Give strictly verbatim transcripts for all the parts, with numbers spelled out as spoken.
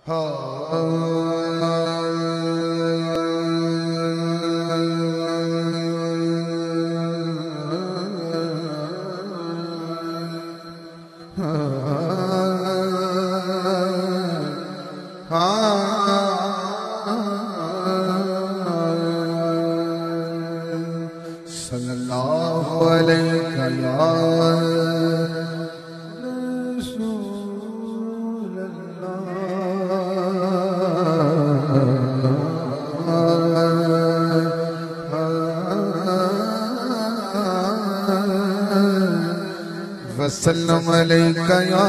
صلی اللہ علیہ یا رسول اللہ وسلم علیک یا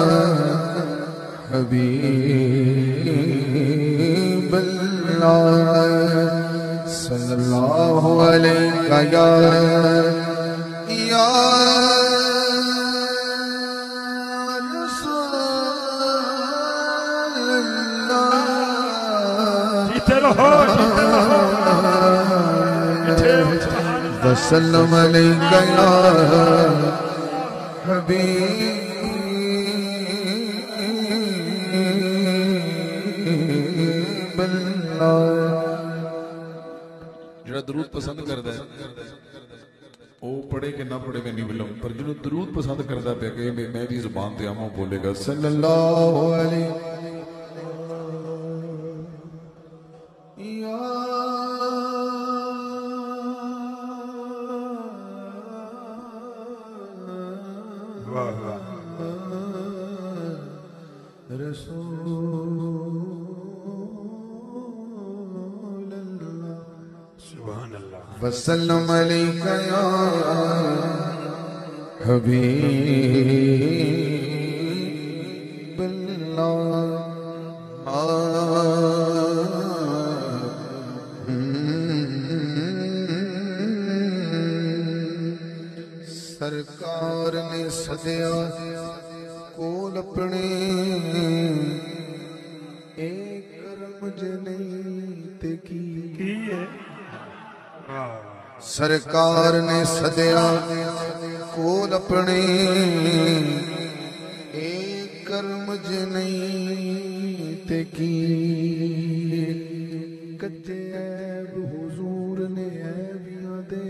حبیب اللہ صلی اللہ علیہ یا یا رسول اللہ جیتے رہو جیتے رہو وسلم علیہ یا حبیب اللہ جڑا درود پسند کردا ہے او پڑھے کہ نہ پڑھے میں نہیں بلوں پر جنہوں درود پسند کردا پہ کہ میں بھی زبان تے آموں بولے گا صلی اللہ علیہ یا رسول اللہ سبحان اللہ وسلم علیک یا حبیب اللہ سرکار نے سدیا کول اپنے ایک کرم جنیت کی سرکار نے سدیا کول اپنے ایک کرم جنیت کی کچے عیب حضور نے عیبیاں دے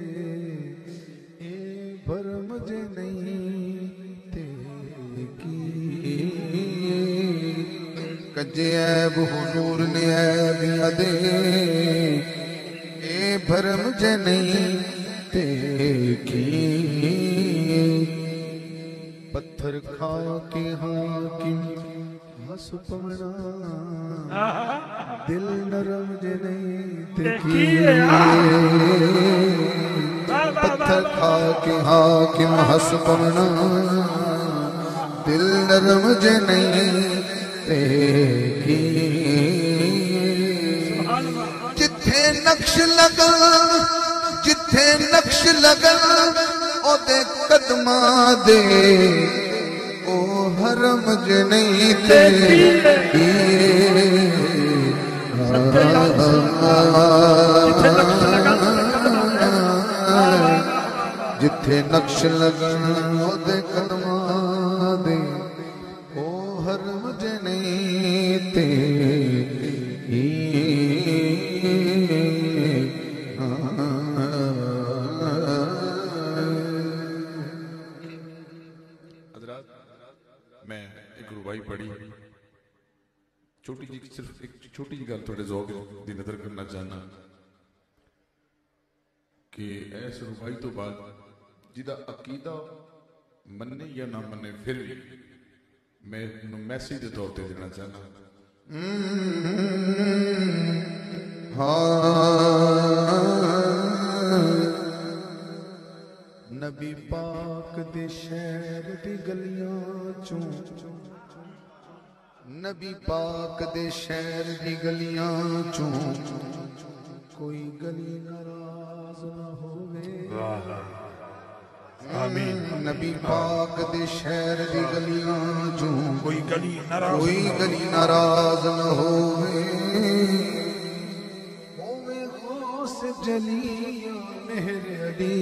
اے بھرم جنیت کی کچے عیب حضور نے عیبیاں دے بھرم جنئی کی پتھر کھا کے حاکم ہس پونا دل نرم جنئی کی پتھر کھا کے حاکم ہس پونا دل نرم جنئی کی جتھے نقش لگل جتھے نقش لگل او دے قدماں دے او حرم جنئی تے جتھے نقش لگل او دے قدماں دے او حرم جنئی تے پڑھی چھوٹی جی صرف ایک چھوٹی جی گل تھوڑے ذوق دی نظر کرنا چاہنا کہ ایس ربائی تو بعد جدا عقیدہ مننے یا نہ مننے پھر بھی میں میسیج دے طور تے دینا چاہنا نبی پاک دے شہر دی گلیاں چوں نبی پاک دے شہر دی گلیاں چوں کوئی گلی ناراض نہ ہوئے آمین نبی پاک دے شہر دی گلیاں چوں کوئی گلی ناراض کوئی گلی ناراض نہ ہوئے ہوئے غوث جلیاں مہر علی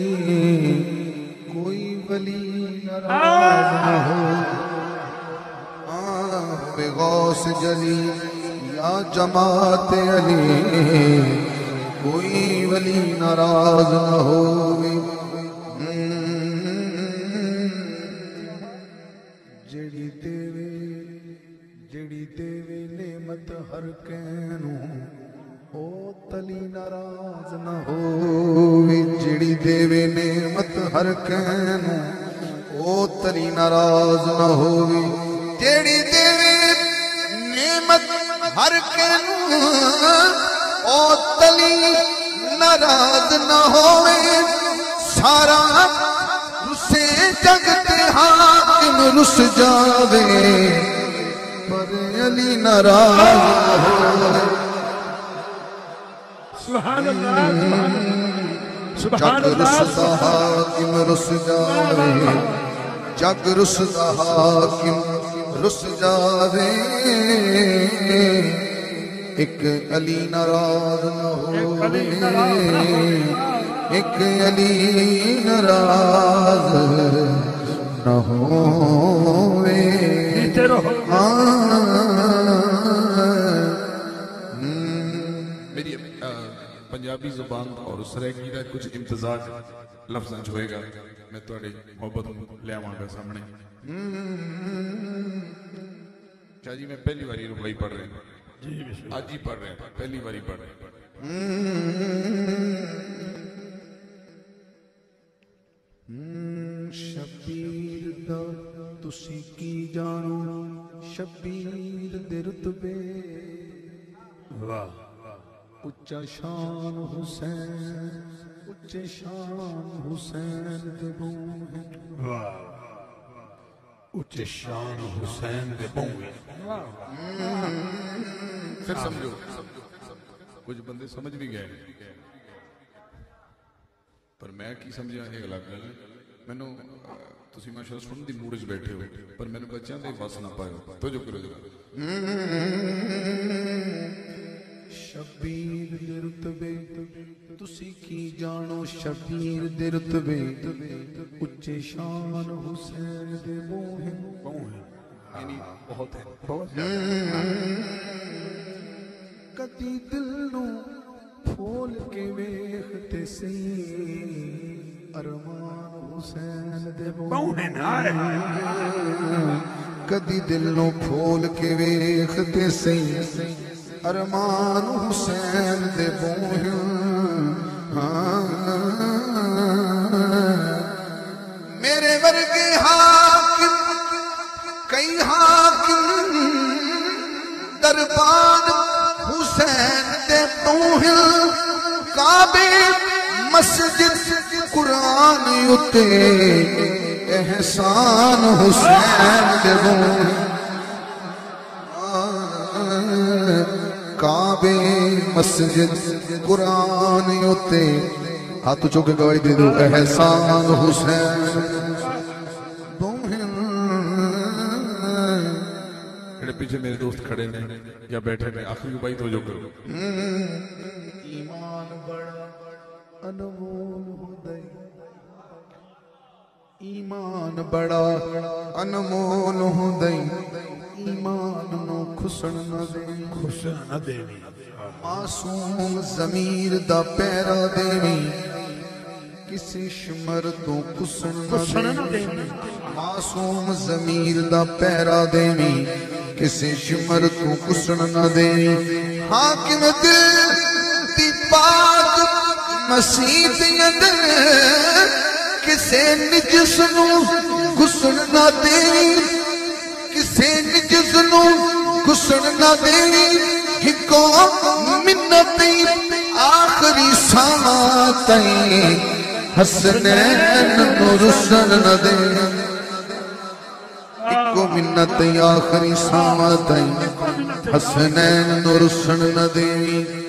کوئی ولی ناراض نہ ہو غوث جلی یا جماعت علی کوئی ولی ناراض نہ ہووے جڑی دیوے جڑی دیوے نعمت ہر کینوں او تلی ناراض نہ ہووے جڑی دیوے نعمت ہر کینوں او تلی ناراض نہ ہووے جڑی دیوے نعمت ہر کینوں او تلی ناراض نہ ہووے سارا رسے جگتے حاکم رس جاوے پر علی ناراض نہ ہووے سبحان اللہ سبحان جگ اللہ رسدا حاکم رس جاوے جگ رسدا حاکم رس جاوے ایک علی ناراض نہ ہووے ایک علی ناراض نہ ہووے جیتے رہو میری پنجابی زبان اور سرائکی کا کچھ امتزاج لفظاں ہوئے گا میں تھوڑی محبت لے آواں گا سامنے شاہ جی میں پہلی باری ربائی پڑھ رہے ہیں آج ہی پڑھ رہے ہیں پہلی باری پڑھ رہے ہیں شبیر دا تسی کی جانو شبیر دے رتبے واہ اچا شان حسین اچے شان حسین دے بوئے واہ اچے شان حسین دے بوئے پھر سمجھو کچھ بندے سمجھ بھی گئے پر میں کی سمجھا یہ الگ گل ہے مینوں تسی ماشاءاللہ سن دی موڈ وچ بیٹھے ہو پر مینوں بچیاں دے بس نہ پائے تو جو کرو جو شبیر دے رتبے تسی کی جانو شبیر دے رتبے اچے شان حسین دے بوئے یعنی بہت ہے کدی دل نو پھول کے ویکھتے سی ارمان حسین دے بوئے کدی دل نو پھول کے ویکھتے سی ارمان حسین دے بوئے میرے ورگے حاکم کئی حاکم دربان حسین دے بوئے کعبے مسجد قرآن اتے احسان حسین دے بوئے کعبے مسجد قرآن اتے ہاتھ چو کے گواہی دے دو احسان حسین میرے پیچھے میرے دوست کھڑے ہیں یا بیٹھے ہیں آخری بھائی تو جو کرو ایمان بڑا انمول ہدائی ایمان بڑا انمول ہدائی ایمان نو کھسن نہ دے خوشن نہ دیوی معصوم ضمیر دا پیرا دیوی کسی شمر تو کسن نہ دے معصوم ضمیر دا پیرا دیوی کسی شمر تو کسن نہ دے حاکم دل دی پاک مسیح اندر کسے نجس نو کسن نہ دے کسے نجس نو کسن نہ دے ہکو منتی آخری ساماتیں حسنین نو رسن نہ دے ہکو منتی آخری ساماتیں حسنین نو رسن نہ دے